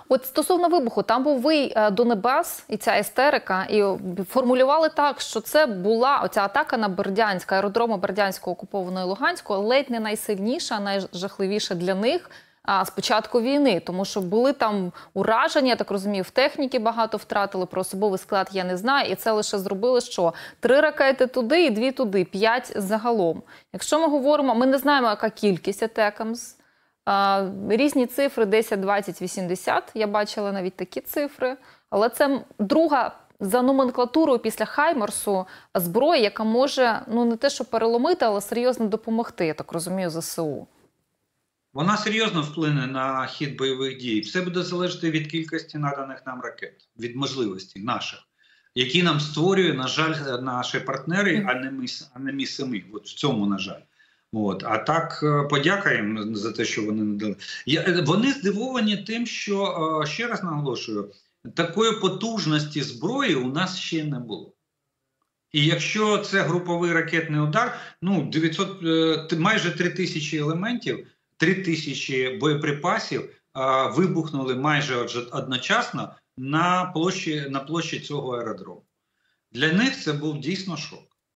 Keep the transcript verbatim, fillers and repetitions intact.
От стосовно вибуху, там був вий до небес, і ця істерика, і формулювали так, що це була оця атака на Бердянськ, аеродрому Бердянського окупованої Луганського, ледь не найсильніша, найжахливіша для них а, з початку війни. Тому що були там ураження, я так розумію, в техніці багато втратили, про особовий склад я не знаю, і це лише зробили що? Три ракети туди і дві туди, п'ять загалом. Якщо ми говоримо, ми не знаємо, яка кількість атакамс, Uh, різні цифри десять, двадцять, вісімдесят, я бачила навіть такі цифри, але це друга за номенклатурою після Хаймерсу зброя, яка може, ну не те, що переломити, але серйозно допомогти, я так розумію, ЗСУ. Вона серйозно вплине на хід бойових дій. Все буде залежати від кількості наданих нам ракет, від можливостей наших, які нам створює, на жаль, наші партнери, а не ми, а не ми самі. От в цьому, на жаль. От. А так, подяка їм за те, що вони надали. Я, вони здивовані тим, що, ще раз наголошую, такої потужності зброї у нас ще не було. І якщо це груповий ракетний удар, ну, дев'ятсот, майже три тисячі елементів, три тисячі боєприпасів а, вибухнули майже одночасно на площі, на площі цього аеродрому. Для них це був дійсно шок.